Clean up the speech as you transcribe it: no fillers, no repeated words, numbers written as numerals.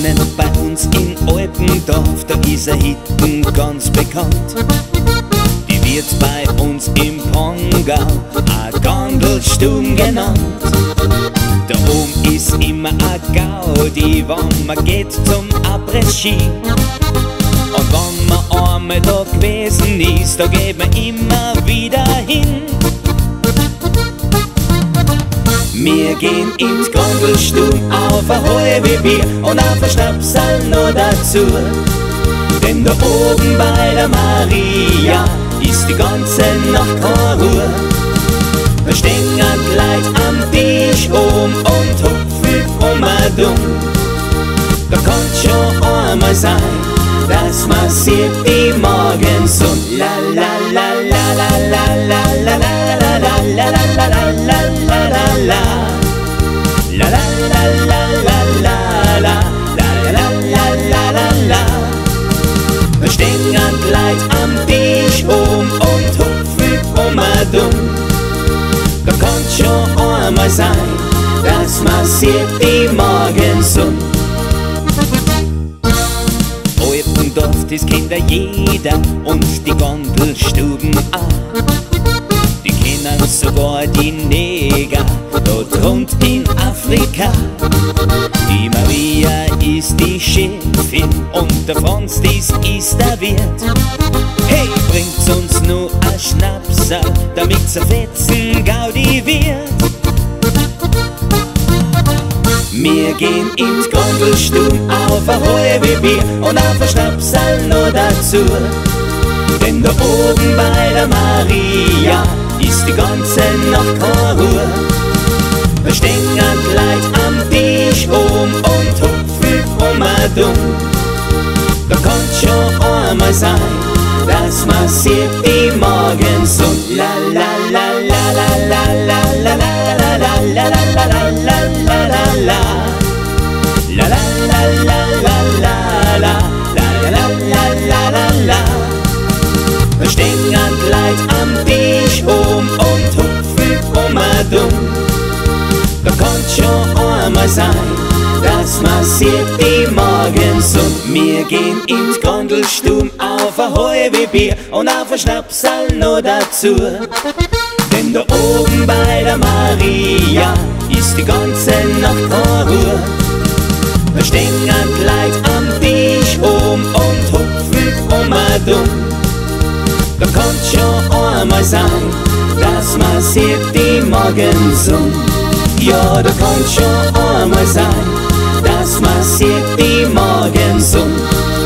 wohnen bei uns in Alpendorf, da ist ein Hitten ganz bekannt. Die wird bei uns im Pongau a Gandelstube genannt. Da oben ist immer a Gaudi, wenn man geht zum Après-Ski. Und wenn man einmal da gewesen ist, da geht man immer wieder hin. Wir gehen ins Gandelstube auf ein halbe Bier und auf ein Schnapsal noch dazu. Denn da oben bei der Maria ist die ganze Nacht keine Ruhe. Da stehen die Leute am Tisch und hupfen dumm. Da kann's schon einmal sein, dass man sieht die Morgensonne. La la la la la la la la la la la la la la la la la la. La la la la la la la la la la la la la. Da stehen die Leute am Tisch und hupfen dumm. Da kann's schon einmal sein, dass man sieht die Morgensonne. Alpendorf, das kennt ja jeder und die Gandelstuben auch. Die kennen sogar die Neger dort rund in Afrika. Die Maria ist die Chefin und der Franz, das ist der Wirt. Hey, bringt's uns nur ein Schnapsal, damit's ein fetzen Gaudi wird. Wir gehen ins Gandelstube auf ein halbe Bier und auf ein Schnapsal noch dazu. Denn da oben bei der Maria ist die ganze Nacht keine Ruhe. Da stehen die Leute am Tisch und hupfen dumm. Da kann's schon einmal sein, dass man sieht die Morgensonne. La la la la la la la la la la la la la la la la la. La la la la la la la la la la la la. Da stehen die Leute am Tisch und hupfen dumm. Da kann's schon einmal sein, dass man sieht die Morgensonne. Wir gehen ins Gandelstube auf ein halbe Bier und auf ein Schnapsal noch dazu. Denn da oben bei der Maria ist die ganze Nacht keine Ruhe. Da stehen die Leute am Tisch und hupfen dumm. Da kann's schon einmal sein, dass man sieht die Morgensonne. Ja, da kann's schon einmal sein, dass man sieht die Morgensonne.